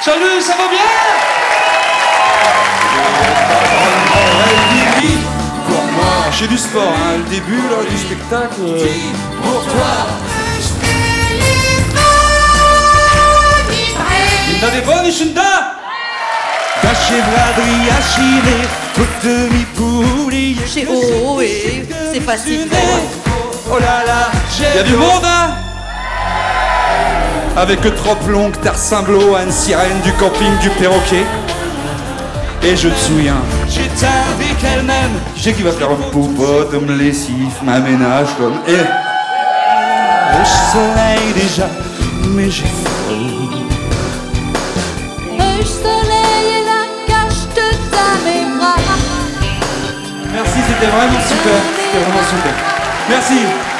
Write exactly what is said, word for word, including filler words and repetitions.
Salut, ça va bien? Pour moi, j'ai du sport, hein, le début là, du spectacle. Euh... Pour toi, il n'avait pas des chunda. Ta chevraderie à chiner, toute demi-poulie. Chez O, et c'est facile. Oh là là, j'ai. Y'a du monde, hein? Avec trop longue, Tarsimblot, Anne Sirène, du camping, du perroquet. Et je te souviens, j'étais avec elle-même. Tu sais qui va faire un popote, me lessive, m'aménage comme. Et. Le soleil déjà, mais j'ai faim. Le soleil est la cache de ta mémoire. Merci, c'était vraiment super. C'était vraiment super. Merci.